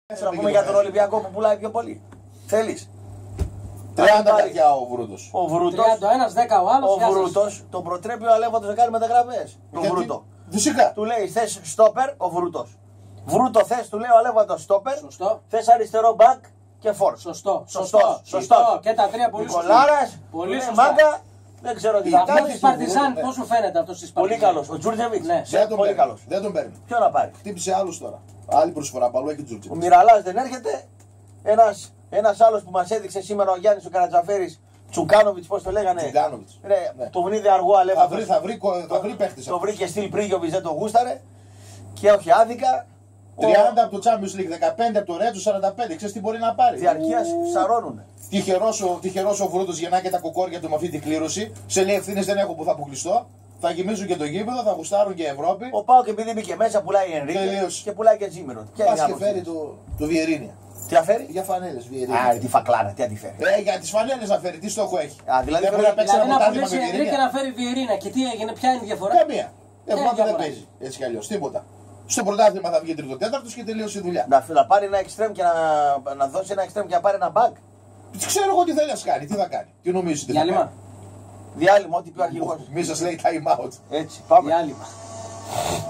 Να πούμε για τον Ολυμπιακό που πουλάει πιο πολύ. Θέλεις? 30 καρδιά ο Βρούτος. Ο Βρούτος. 31-10 ο άλλος. Ο Βρούτος τον προτρέπει ο Αλέφαντος να κάνει μεταγραφές. Τον Βρούτο. Φυσικά. Του λέει θες στόπερ ο Βρούτος. Βρούτο θες, του λέει ο Αλέφαντος στόπερ. Σωστό. Θες αριστερό μπακ και φόρ. Σωστό. Σωστό. Και τα τρία πολύ σωστά. Νικολάρας. Πολύ σωστά. Μάγκα. Δεν ξέρω τι θα Αυτό κάνει. της Παρτιζάν, πώς σου φαίνεται αυτός της Πολύ Παρτιζάν? καλός. Ο Τζούρτζεβιτς. Ναι. Πολύ καλός. Δεν τον παίρνει. Ποιο να πάρει? Χτύπησε άλλους τώρα. Άλλη προσφορά. Παλού έχει Ο Τζούρτζεβιτς. Μιραλάς δεν έρχεται. Ένας άλλος που μας έδειξε σήμερα ο Γιάννης ο Καρατζαφέρης. Τσουκάνοβιτς, πώς το λέγανε. Τσουκάνοβιτς. Ναι. Το βρήκε αργό Αλέφαντος. Θα βρει παίχτες. Το βρήκε στυλ Πρίγιοβιτς, δεν το γούσταρε. Και όχι άδικα. 30 από το Champions League, 15 από το Ρέτζο, 45. Ξέρεις τι μπορεί να πάρει. Διαρκείας σαρώνουνε. Τυχερός ο Βρούτος γεννά και τα κοκόρια του με αυτή την κλήρωση. Σε λέει ευθύνες δεν έχω που θα αποκλειστώ. Θα γεμίζουν και το γήπεδο, θα γουστάρουν και Ευρώπη. Ο Πάοκ επειδή μπήκε μέσα πουλάει Ενρίκε και πουλάει και Τζίμερο. Πας και φέρει το Βιερίνια. Τι αφαίρει? Για φανέλες Βιερίνια. Α, τη φακλάρα, τι αντιφέρει. Για τις φανέλες να φέρει, τι στόχο έχει. Δηλαδή δεν μπορεί να παίξει ένα να ποτάμι με πουλήσει Ενρίκε Βιερίνια. να φέρει Βιερίνα. Και τι έγινε, ποια είναι η διαφορά? Καμία. Ευρώπη δεν παίζει έτσι κι αλλιώς, τίποτα. Στο πρωτάθλημα θα βγει τρίτο-τέταρτος και τελείωσε η δουλειά. Να πάρει ένα εξτρέμ και να δώσει ένα εξτρέμ και να πάρει ένα μπακ. Ξέρω εγώ τι θέλει να κάνει, τι θα κάνει. Τι νομίζεις, τι θα κάνει. Διάλειμμα, ό,τι πει ο αρχηγός. Μη σας λέει time out. Έτσι, πάμε. Διάλειμμα.